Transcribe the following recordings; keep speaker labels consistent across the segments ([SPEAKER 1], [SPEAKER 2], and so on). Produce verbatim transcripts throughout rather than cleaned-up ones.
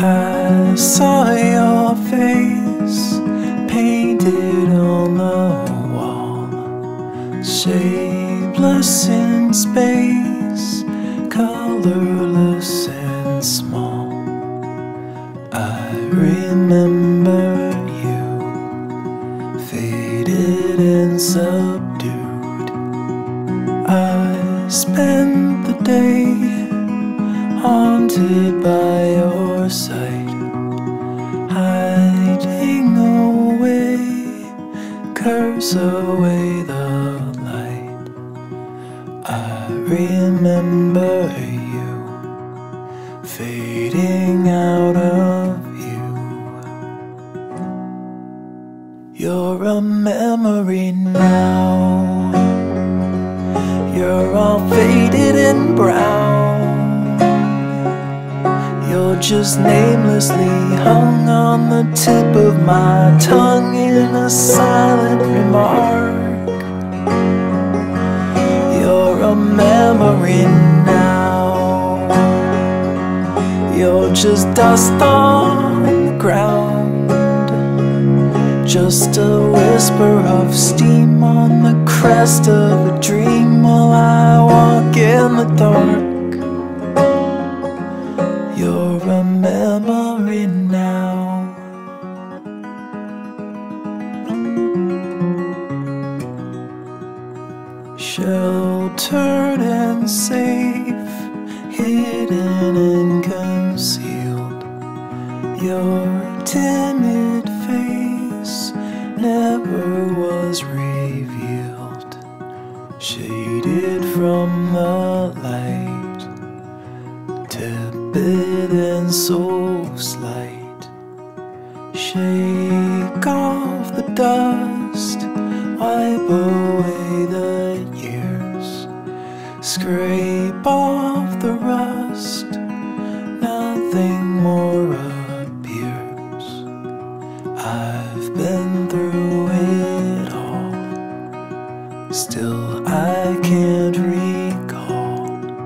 [SPEAKER 1] I saw your face painted on the wall, shapeless in space, colorless and small. I remember you, faded and subdued. I spent the day haunted by your sight, hiding away, curse away the light. I remember you, fading out of view. You're a memory now, you're all faded and brown. You're just namelessly hung on the tip of my tongue in a silent remark. You're a memory now, you're just dust on the ground, just a whisper of steam on the crest of a dream while I walk in the dark. You're a memory now. Sheltered and safe, hidden and concealed, your timid face never was revealed, shaded from the light, tepid and so slight. Shake off the dust, wipe away the years, scrape off the rust, nothing more appears. I've been through it all, still I can't recall.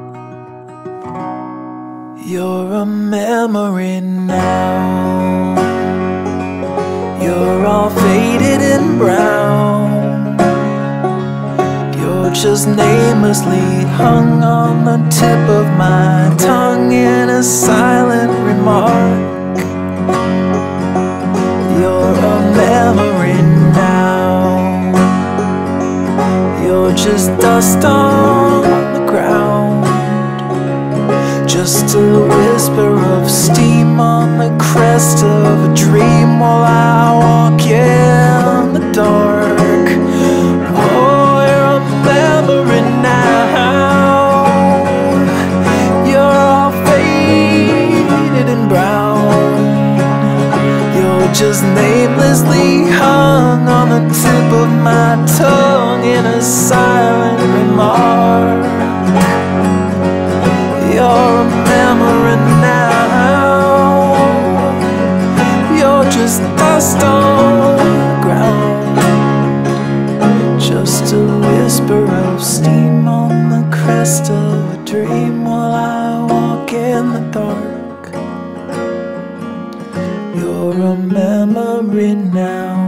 [SPEAKER 1] You're a memory now, you're all faded and brown. You're just namelessly hung on the tip of my tongue in a silent remark. You're a memory now, you're just dust on the ground, just a whisper of steam on the crest of a dream while I walk in the dark. Oh, you're a memory now, you're all faded and brown. You're just namelessly hung on the tip of my tongue in a silent remark. You're a memory now, you're just dust on the ground, just a whisper of steam on the crest of a dream while I walk in the dark. You're a memory now.